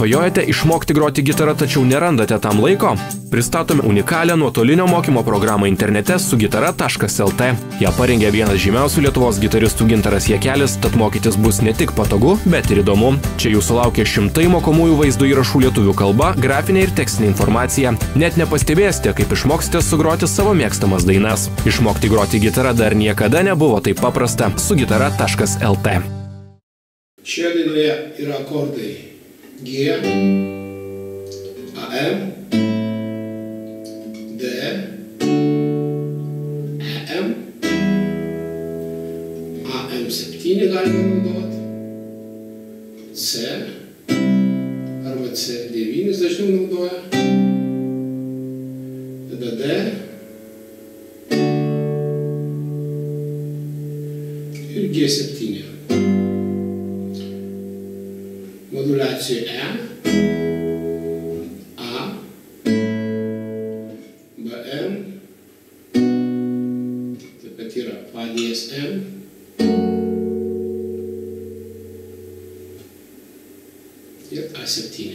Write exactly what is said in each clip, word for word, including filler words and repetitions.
Svajojate išmokti groti gitarą, tačiau nerandate tam laiko? Pristatome unikalią nuotolinio mokymo programą internete su gitara taškas el te. Ją parengė vienas žymiausių Lietuvos gitaristų Gintaras Jakelis, tad mokytis bus ne tik patogu, bet ir įdomu. Čia jūsų laukia šimtai mokomųjų vaizdo įrašų lietuvių kalba, grafinė ir tekstinė informacija. Net nepastebėsite, kaip išmoksite sugroti savo mėgstamas dainas. Išmokti groti gitarą dar niekada nebuvo taip paprasta su gitara taškas el te. Šioje dainoje yra akordai G, A M, D, E M, A M septyni galima naudoti, C arba C devyni dažniau naudoja, tada D ir G septyni. Modulacija E, A, B M, taip pat yra Fa diez M, ir A septyni.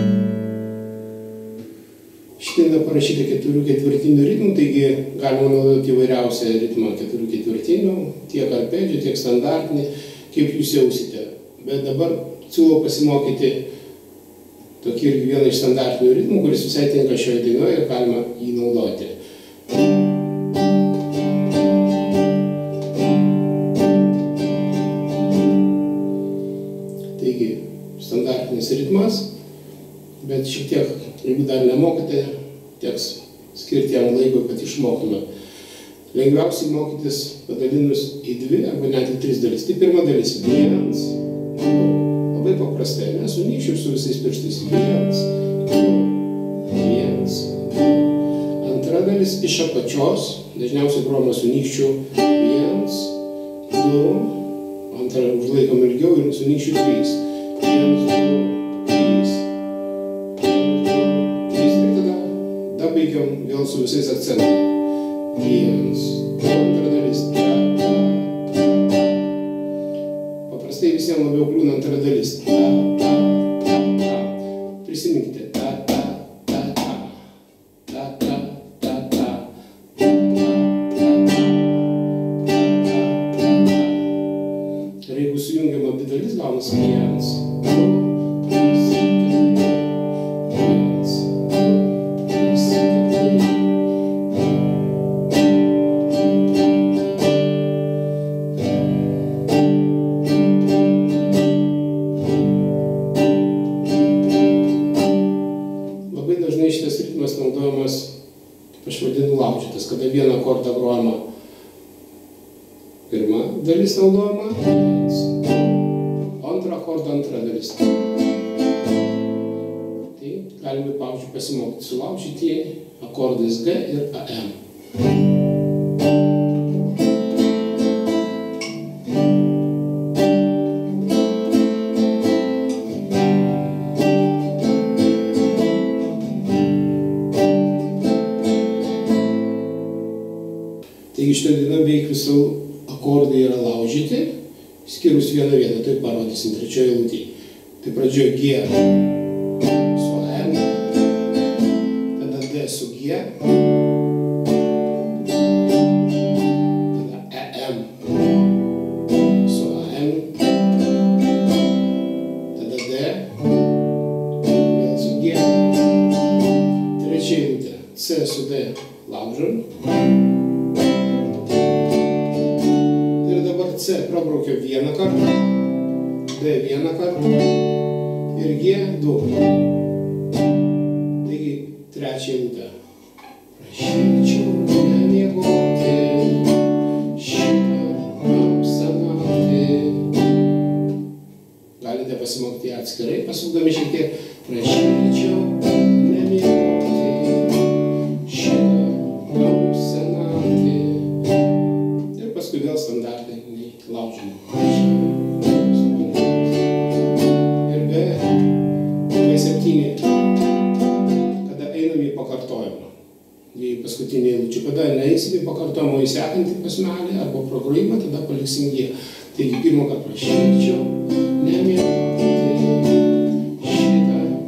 Šiandien parašyta keturių ketvirtinių ritmų, taigi galima naudoti įvairiausią ritmą keturių ketvirtinių, tiek arpedžių, tiek standartinį, kaip jūs jausite. Bet dabar siūlau pasimokyti tokį irgi vieną iš standartinių ritmų, kuris visai tinka šioje dainoje ir galima jį naudoti. Taigi, standartinis ritmas, bet šiek tiek, jeigu dar nemokate, teks skirti jam laiko, kad išmoktume. Lengviausiai mokytis padalinus į dvi arba net į tris dalis. Tai pirma dalis – vienas, labai paprastai, nes su nykščiu su visais pirštais vienas, du, vienas, du. Antra dalis iš apačios, dažniausiai grojama su nykščiu vienas, du, antrą užlaikom ilgiau ir su nykščiu trys. Vienas, du, trys, vienas, du, trys. Ir tada dar baigiam vėl su visais akcentais. Vienas, du, antra dalis, ta, ta, ta, ta. Paprastai visiems labiau kliūna antra dalis. Ta, ta, ta, ta. Prisiminkite. Ta, ta, ta, ta. Ta, ta, ta, ta. Ta, ta, ta, ta. Ta, ta, ta, ta. Ir jeigu sujungiam abi dalis, gaunasi vienas, du, trys, keturi. Vienas, du, trys, keturi. Šitas ritmas naudojamas, kaip aš vadinu, laužytas, kada vieną akordą grojama pirma dalis naudojama, o antrą akordą antra dalis. Tai galime, pavyzdžiui, pasimokyti sulaužyti akordais G ir A M. Taigi šitą dieną beveik visų akordai yra laužyti, skirus vieną vietą, tai parodysim trečioje eilutėje. Tai pradžioje G su A M, tada D su G, tada E M su A M, tada D, vėl su G, trečia eilutė C su D laužom. C prabraukė vieną kartą, D vieną kartą ir G du. Taigi trečią eilutę. Prašyčiau nemiegoti šitą tamsią naktį. Galite pasimokyti atskirai, pasukdami šiek tiek. Prašyčiau nemiegoti šitą tamsią naktį. Ir paskui vėl standartai. Laužymą. Ir B, B septyni, kada einam į pakartojimą. Dviejų paskutinių eilučių. Kada neeisim į pakartojimą į sekantį pasmelį arba progrojimą, tada paliksim G. Taigi pirmą kartą prašyčiau nemiegoti šitą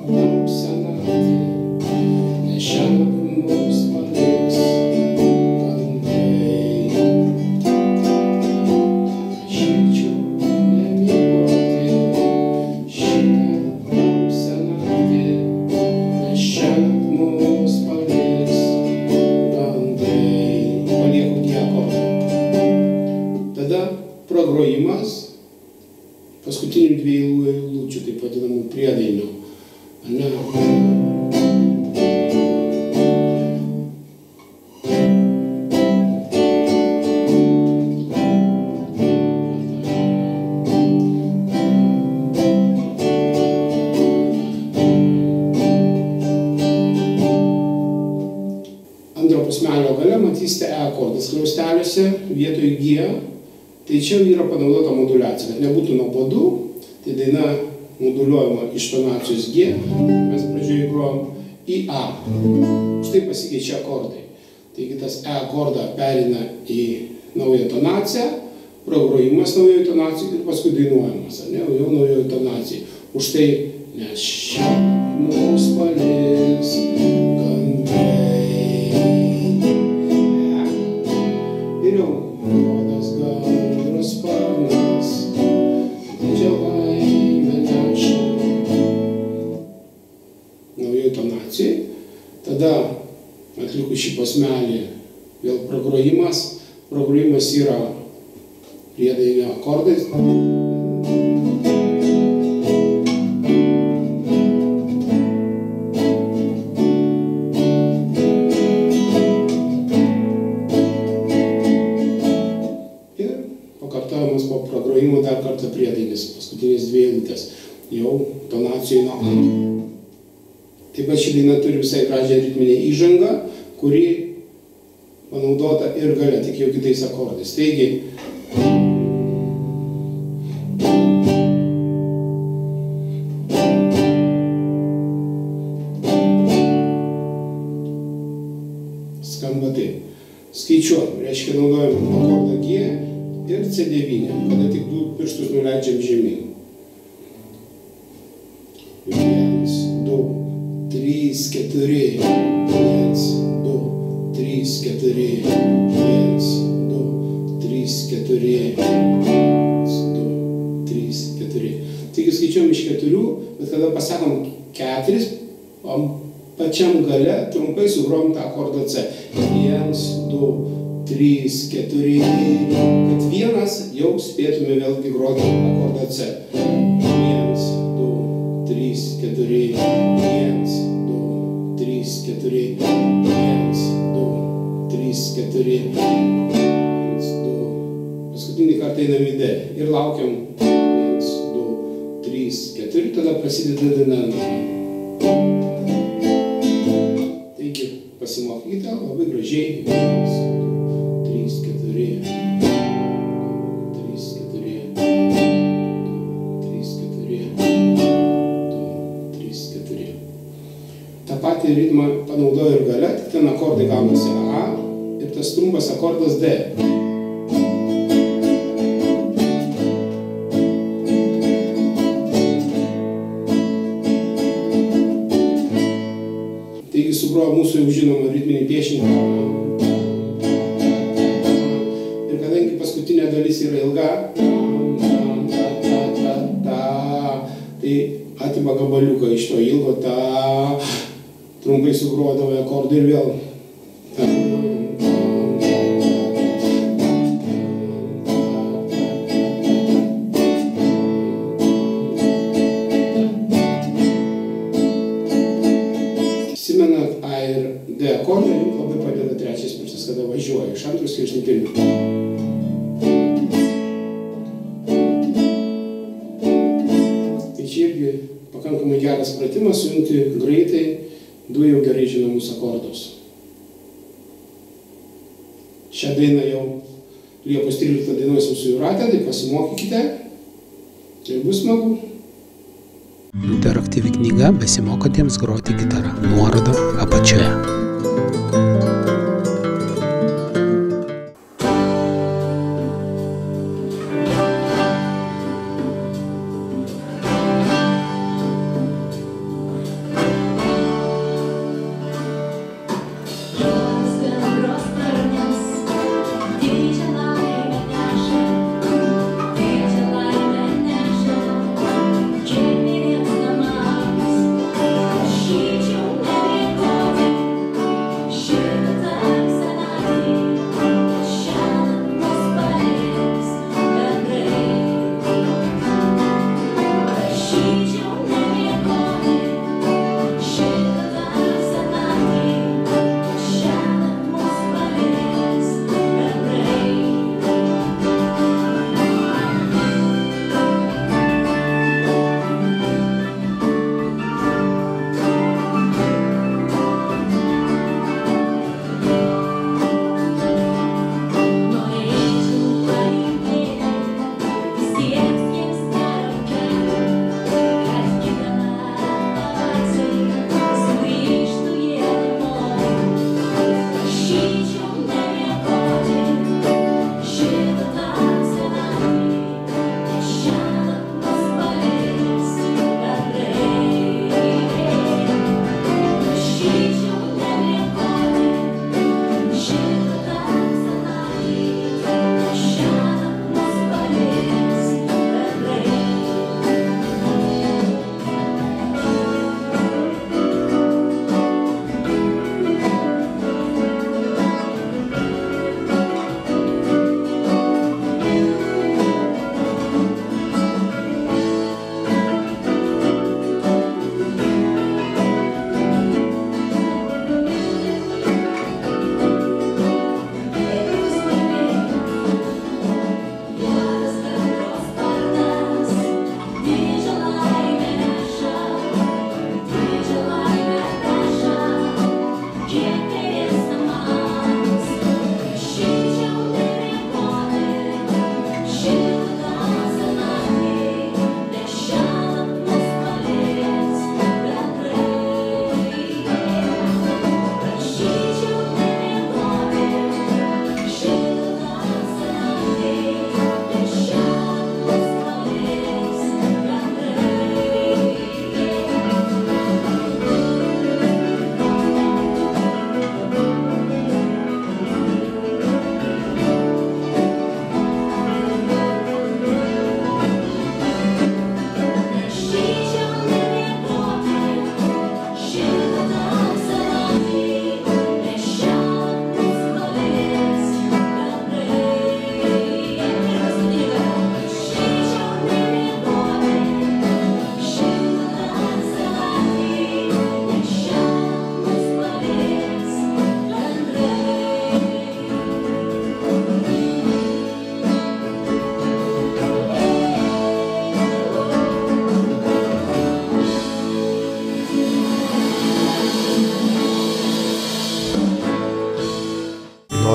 pragrojimas paskutinių dviejų eilučių, taip vadinamų priedainių. Ne. Antro posmelio gale matysite E akordas skliausteliuose vietoj G. Tai čia yra panaudota moduliacija, kad nebūtų nuobodu, tai daina moduliuojama iš tonacijos G, mes pradžioje grojom į A. Štai pasikeičia akordai. Taigi tas E akordą perina į naują tonaciją, pragrojimas naujoje tonacijai ir paskui dainuojamas, ar ne, jau naujoje tonacijai. Už tai nes šią mus palis gandrai. Ir jau rodas gandros sparnas, didžią laimę neša. Naujoj tonacijai. Tada atlikus šį posmelį vėl pragrojimas. Pragrojimas yra priedainio akordais. Po pragrojimo dar kartą priedainis, paskutinės dvi eilutės, jau tonacijoj nuo A. Taip pat ši daina turi visai gražią ritminę įžangą, kuri panaudota ir gale, tik jau kitais akordais. Taigi, skamba taip. Skaičiuojam, reiškia naudojam akordą G ir C devyni, kada tik du pirštus nuleidžiam žemyn. Viens, du, trys, keturi. Viens, du, trys, keturi. Viens, du, trys, keturi. Viens, du, trys, keturi. Taigi skaičiuojam iš keturių, bet kada pasakom keturis, o pačiam gale trumpai sugrojam tą akordą C. Viens, du, trys, keturi, kad vienas jau spėtume vėlgi groti akordą C. Viens, du, trys, keturi, viens, du, trys, keturi, viens, du, trys, keturi, viens, du. Paskutinį kartą einam į D ir laukiam viens, du, trys, keturi, tada prasideda daina. Taigi pasimokykite labai gražiai. Viens, trys, keturi, trys, keturi, trys, keturi, trys, keturi. Ta patį ritmą panaudoju ir gale, tik ten akordai gaunasi A ir tas trumpas akordas D. Taigi sugroja mūsų jau žinomą ritminį piešinį. Paskutinė dalis yra ilga, tai atima gabaliuką iš to ilgo, ta, trumpai sugrodavo akordai ir vėl. Prisimenat A ir D akordai, jums labai padeda trečias pirštas, kada važiuoja iš antros skirsnį pirmį. Pakankamai geras pratimas sujungti greitai du jau gerai žinomus akordus. Šią dainą jau Liepos tryliktą dainuosim su Jūrate, tai pasimokykite ir bus smagu. Interaktyvi knyga besimokantiems groti gitarą. Nuoroda apačioje.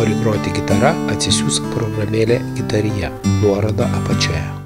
nori groti gitara, atsisiųsk programėlę Gitarija. Nuoroda apačioje.